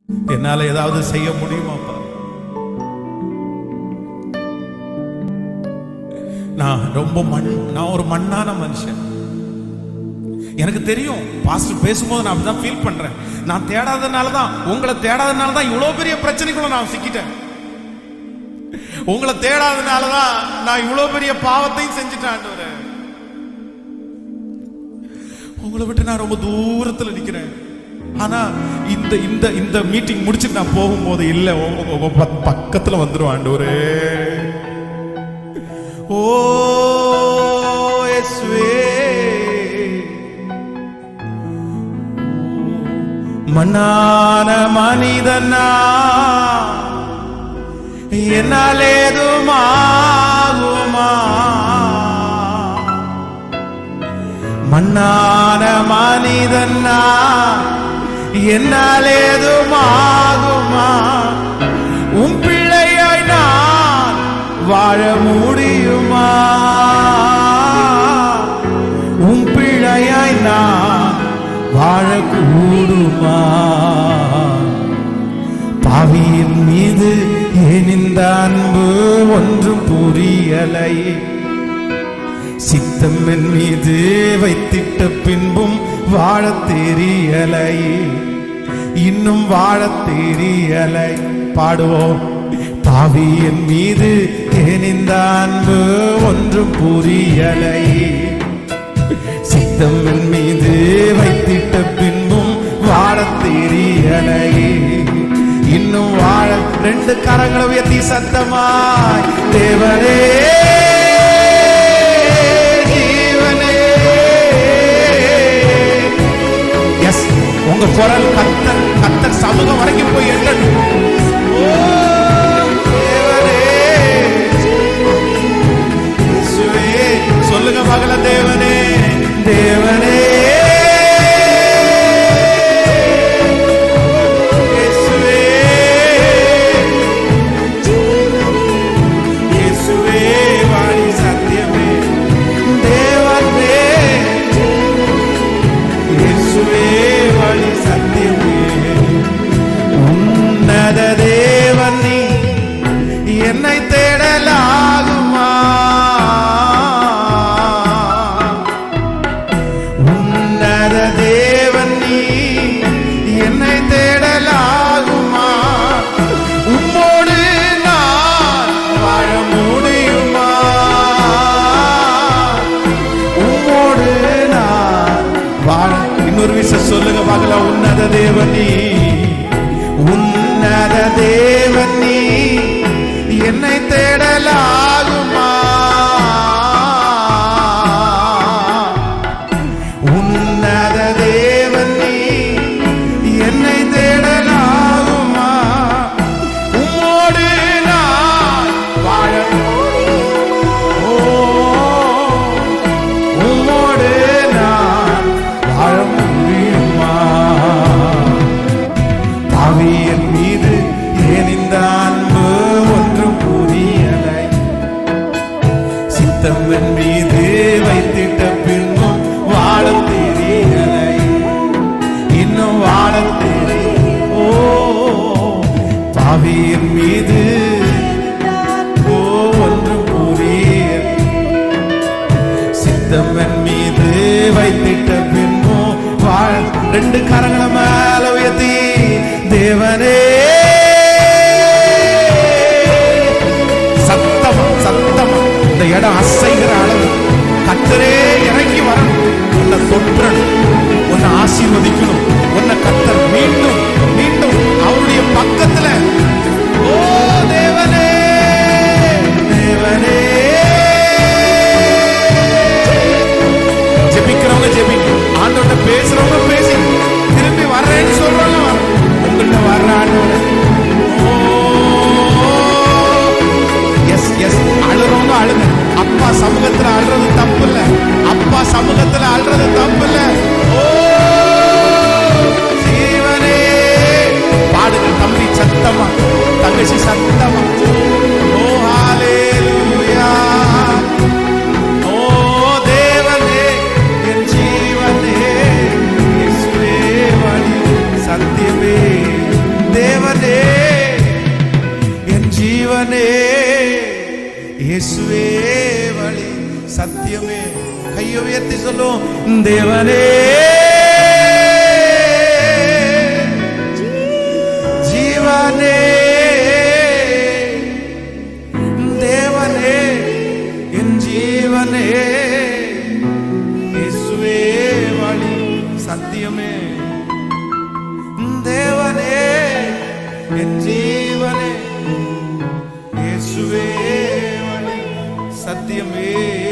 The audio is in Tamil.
என்னால ஏதாவது செய்ய முடியுமாப்பா? நான் ஒரு மண்ணான மனுஷன். எனக்கு தெரியும், பாஸ்டர் பேசும்போது நான் அப்படிதான் ஃபீல் பண்றேன். நான் தேடாதனால தான், உங்களை தேடாதனால தான் இவ்வளவு பெரிய பிரச்சனைக்குள்ள நான் சிக்கிட்டேன். உங்களை தேடாதனால தான் நான் இவ்வளவு பெரிய பாவத்தையும் செஞ்சுட்டேன் ஆண்டவரே. உங்களை விட்டு நான் ரொம்ப தூரத்துல நிக்கிறேன். ஆனா இந்த இந்த இந்த மீட்டிங் முடிச்சுட்டு நான் போகும்போது இல்ல, பக்கத்துல வந்துடும் ஆண்டவரே. ஓ இயேசுவே, மண்ணான மனிதனா என்னால் ஏதுமாகுமா? மண்ணான மனிதனா என்னால் ஏதுமாகுமா? உன் பிள்ளையாய் நான் வாழ முடியுமா? உன் பிள்ளையாய் நான் வாழக்கூடுமா? பாவியின் மீது ஏன் இந்த அன்பு ஒன்றும் புரியலை. சித்தம் என் மீது வைத்திட்ட பின்பும் வாழ தெரியலை, இன்னும் வாழ தெரியலை. பாடுவோம். பாவியின் மீது ஏன் இந்த அன்பு ஒன்றும் புரியலை. சித்தம் என் மீது வைத்திட்ட பின்பும் வாழ தெரியலை, இன்னும் வாழ. ரெண்டு கரங்களை உயர்த்தி சத்தமாய் தேவனே ஜீவனே. எஸ், உங்க குரல் கர்த்தர் கர்த்தர் சமூகம் வரைக்கும் போய் எட்டணும். ஓ தேவனே இயேசுவே, சொல்லுங்க மகள தேவனே தேவனே. என்னை தேடலாகுமா? உன்னத தேவன் நீ என்னை தேடலாகுமா? உம்மோடு நான் வாழ முடியுமா? உம்மோடு நான் வாழ. இன்னொரு விஷயம் சொல்லுங்க பார்க்கலாம். உன்னத தேவன் நீ, உன்னத தேவன் நீ என்னை தேடலாகுமா? உன்னத தேவன் நீ என்னை தேடலாகுமா? உம்மோடு நான் வாழ. ஓ உம்மோடு நான் வாழ முடியுமா? பாவியின் மீது ஏன் இந்த அன்பு ஒன்றும் புரியலை. சித்தம் என் மீது வைத்திட்ட பின்பும் வாழ தெரியலை, இன்னும் வாழ தெரியலை. ஓ பாவியின் மீது ஓ ஒன்றும் புரியலை. சித்தம் என் மீது வைத்திட்ட பின்பும் வாழ. ரெண்டு கரங்களை மேல உயர்த்தி தேவனே சத்தமா இந்த இடம் அசைகிற அளவு கர்த்தரே இறங்கி வரணும். உன்னை தொற்றணும், உன்னை ஆசீர்வதிக்கணும். உன்னை கர்த்தர் மீண்டும் மீண்டும் அவருடைய பக்கத்துல. ஓ தேவனே தேவனே. ஜெபிக்கிறவங்க ஜெபிங்க, ஆண்டவர்கிட்ட பேசுறவங்க பேசி, திரும்பி வர்றேன்னு சொல்றவங்க உங்கள்கிட்ட வர்ற ஆண்டவரே. எஸ் எஸ், அழுறவங்க அழுங்க. அப்பா சமூகத்துல அழுறது தப்பு இல்ல, அப்பா சமூகத்துல அழுறது தப்பு இல்ல. ஓ ஜீவனே, பாடுங்க தம்பி சத்தமா, தங்கச்சி சத்தமா. ஓ ஹalleluya. ஓ தேவனே என் ஜீவனே, இயேசுவே வழி சத்தியமே. இயேசுவே வழி சத்தியமே. கையை உயர்த்தி சொல்லும், தேவனே ஜீவனே, தேவனே என் ஜீவனே, இயேசுவே வழி சத்தியமே. தேவனே என் ஜீவனே, இயேசுவே வழி சத்தியமே.